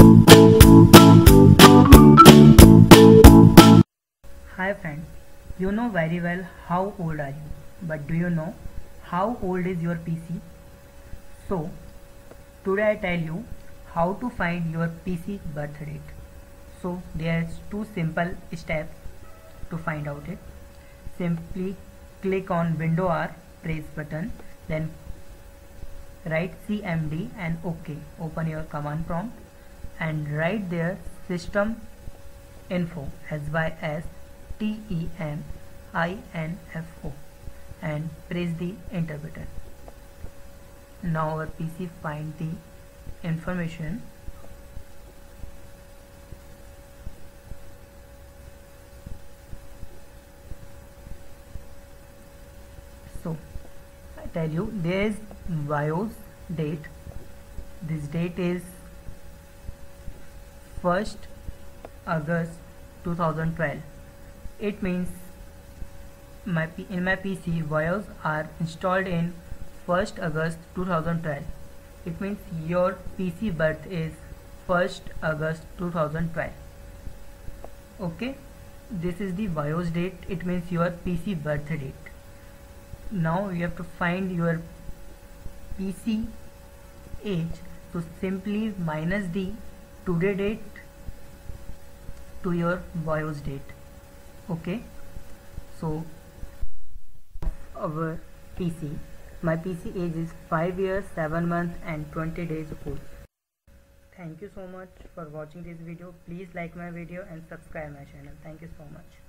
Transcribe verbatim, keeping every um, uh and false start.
Hi friends, you know very well how old are you, but do you know how old is your P C? So today I tell you how to find your P C birth date. So there's two simple steps to find out it. Simply click on Window R, press button, then write C M D and OK. Open your command prompt and write there system info as y s t e m i n f o and press the enter button. Now our P C find the information. So I tell you there is BIOS date. This date is first August two thousand twelve. It means my P in my P C BIOS are installed in first August two thousand twelve. It means your P C birth is first August two thousand twelve. Okay, this is the BIOS date. It means your P C birth date. Now you have to find your P C age. So simply minus the today date to your BIOS date. Okay, so our P C, my P C age is five years, seven months and twenty days old. Thank you so much for watching this video. Please like my video and subscribe my channel. Thank you so much.